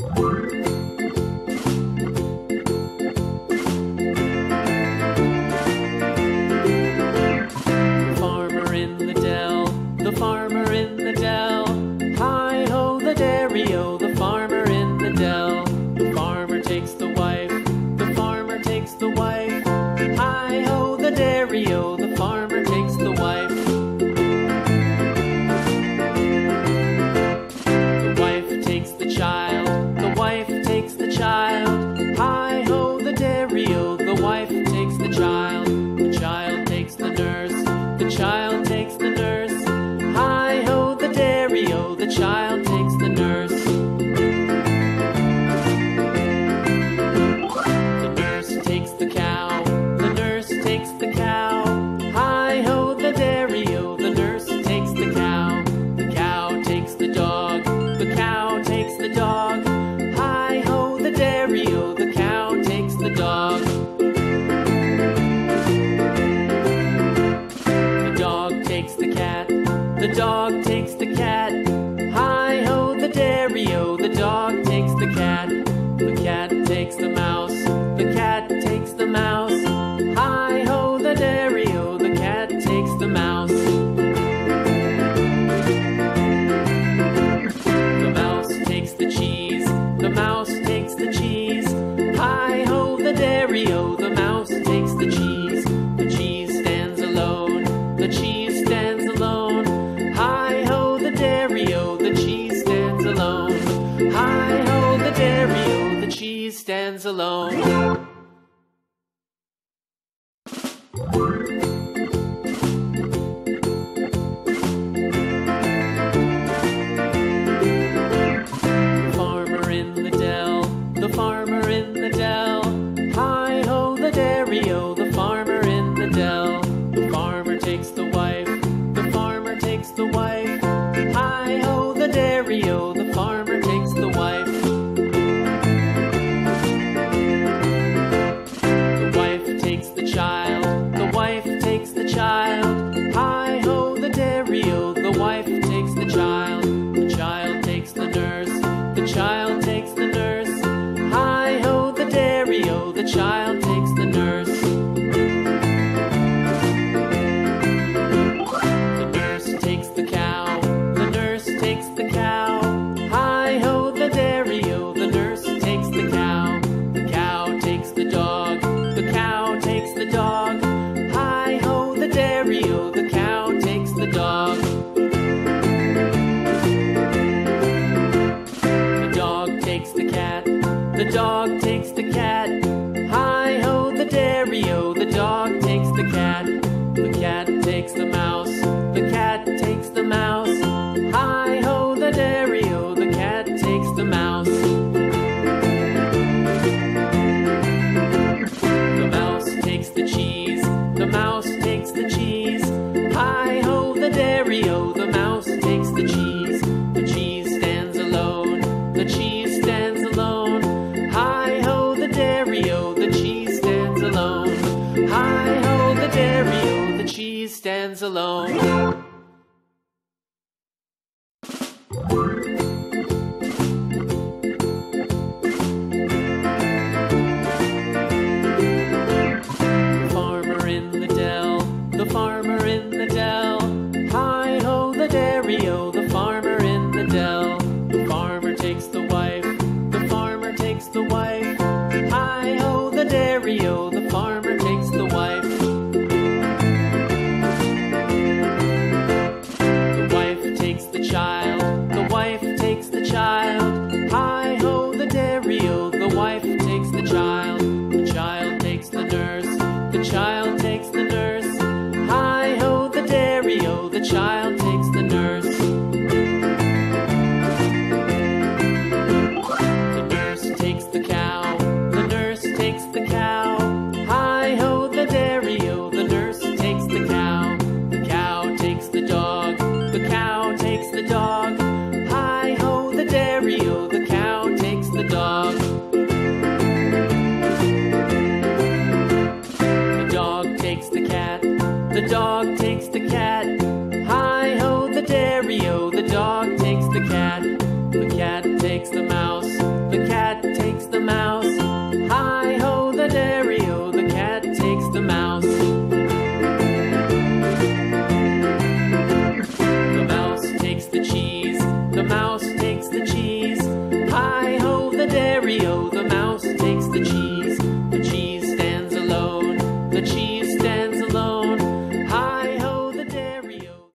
Farmer in the dell, the farmer in the dell. Hi-ho, the dairy-o, the farmer in the dell. The farmer takes the wife, the farmer takes the wife. Hi-ho, the dairy-o, the farmer takes the wife. The wife takes the child, the wife takes the child. Hi-ho, the dairy-o, the wife takes the child. The child takes the nurse, the child takes the nurse. Hi-ho, the dairy-o, the child takes the nurse. The nurse takes the cow, the nurse takes the cow. Hi-ho, the dairy-o, the nurse takes the cow. The cow takes the dog, the cow takes the dog. Hi-ho, the dairy-o, the cow takes the dog. The dog takes the cat, the dog takes the cat. Hi-ho, the dairy-o, the dog takes the cat. The cat takes the mouse, the cat takes the mouse. Hi-ho, the dairy-o, the cat takes the mouse. The mouse takes the cheese, the mouse takes the cheese. Hi-ho, the dairy-o, the mouse takes the cheese. The cheese stands alone, the cheese stands alone. Hi-ho, the dairy-o, the cheese stands alone. Hi-ho, the dairy-o, the cheese stands alone. Farmer in the dell, the farmer in the dell. Hi-ho, the dairy-o, the farmer in the dell. The farmer takes the wife, the farmer takes the wife. Hi-ho, the dairy-o, the farmer takes the wife. The wife takes the child, the wife takes the child. Hi-ho, the dairy-o, the wife takes the child. The child takes the nurse, the child takes the nurse. Hi-ho, the dairy-o, the child takes the nurse. The nurse takes the cow, the nurse takes the cow. Hi-ho, the dairy-o, the nurse takes the cow. The cow takes the dog, the cow takes the dog. Hi-ho, the dairy-o, the cow takes the dog. The dog takes the cat, the dog takes the cat.